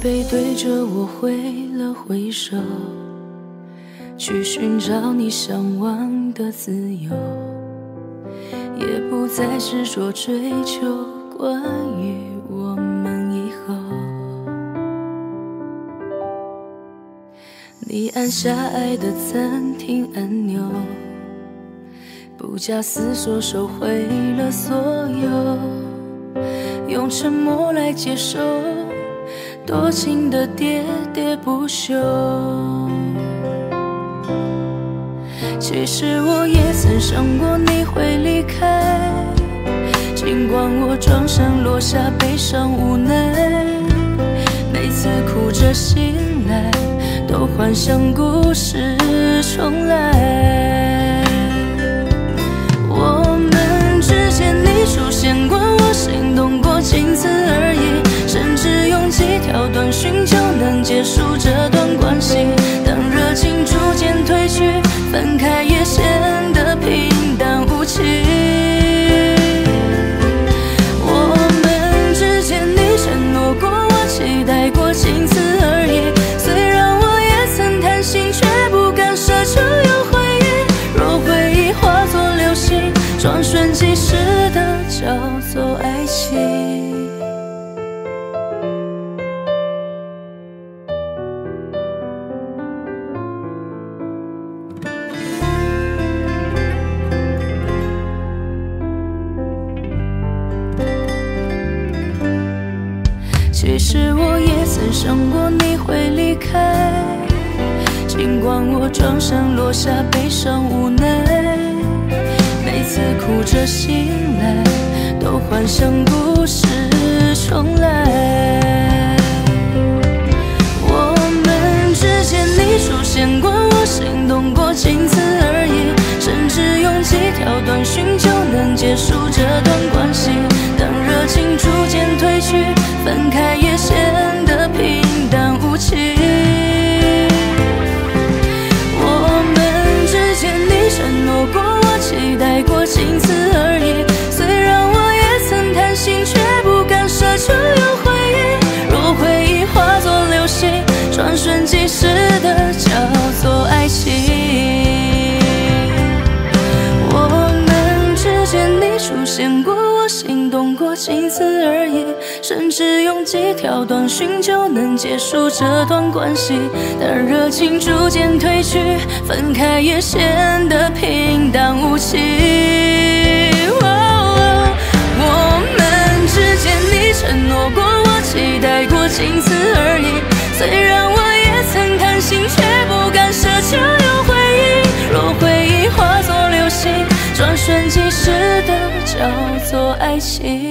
背对着我挥了挥手，去寻找你向往的自由，也不再执着追求关于我们以后。你按下爱的暂停按钮，不假思索收回了所有，用沉默来接受多情的喋喋不休。其实我也曾想过你会离开，尽管我转身落下悲伤无奈，每次哭着醒来都幻想故事重来。我们之间你出现过，我心动过，仅此而已，甚至用几条短讯就能结束这段关系。当热情逐渐褪去，分开也显得平淡无奇。我们之间你承诺过，我期待过，仅此而已。虽然我也曾贪心，却不敢奢求有回忆。若回忆化作流星，转瞬即逝的叫做爱情。其实我也曾想过你会离开，尽管我转身落下悲伤无奈，每次哭着醒来都幻想故事重来。我们之间你出现过，我心动过，仅此而已，甚至用几条短讯就能结束这段关系。当热情逐渐褪去，分开也显得平淡无奇。我们之间你承诺过，我期待过，仅此而已。虽然我也曾贪心，却不敢奢求有回忆。若回忆化作流星，转瞬即逝的叫做爱情。我们之间你出现过，我心动过，仅此而已，甚至用几条短讯就能结束这段关系。但热情逐渐褪去，分开也显得平淡无奇。我们之间你承诺过，我期待过，仅此而已。虽然我也曾贪心，却不敢奢求有回忆。若回忆化作流星，转瞬即逝的叫做爱情。